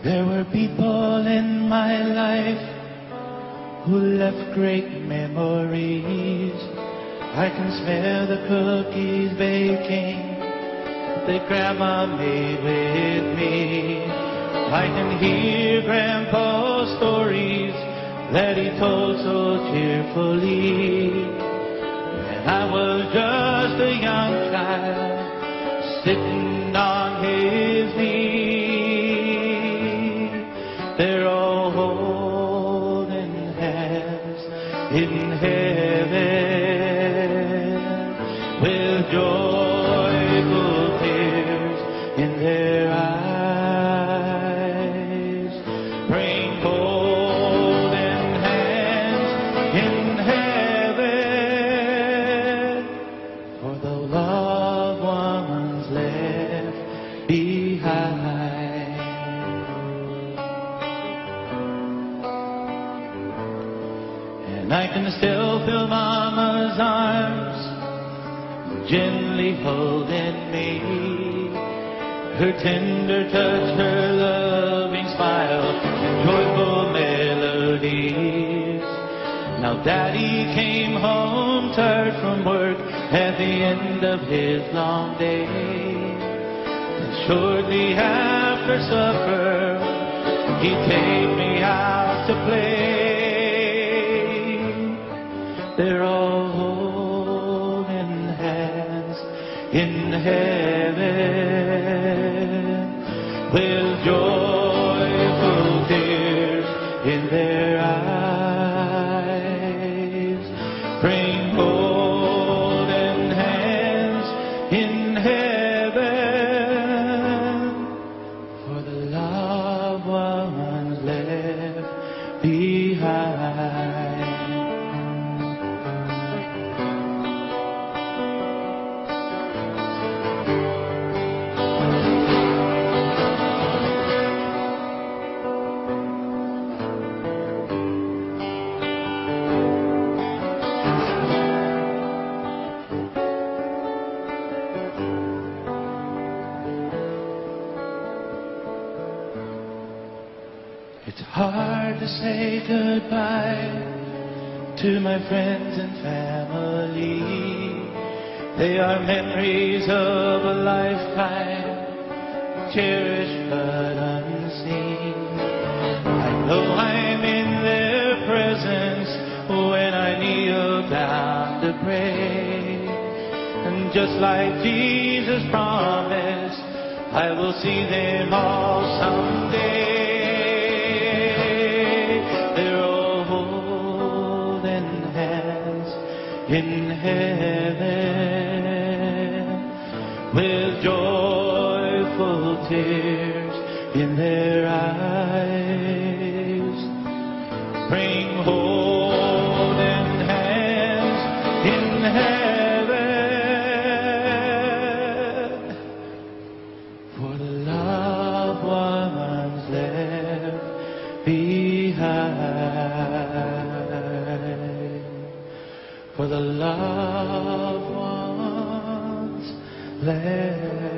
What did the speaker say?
There were people in my life who left great memories. I can smell the cookies baking that Grandma made with me. I can hear Grandpa's stories that he told so cheerfully. When I was just a young child sitting on his knee. They're all holding hands in heaven with joyful tears in their eyes, praying golden hands in heaven for the loved ones left behind. And I can still feel Mama's arms gently holding me, her tender touch, her loving smile, and joyful melodies. Now Daddy came home tired from work at the end of his long day, and shortly after supper he'd take me out to play. They're all holding hands in heaven with joyful tears in their eyes, praying golden hands in heaven for the loved ones left behind. It's hard to say goodbye to my friends and family. They are memories of a lifetime, cherished but unseen. I know I'm in their presence when I kneel down to pray. And just like Jesus promised, I will see them all someday. In heaven with joyful tears in their eyes, bring holding hands in heaven for the loved ones left behind. For the loved ones left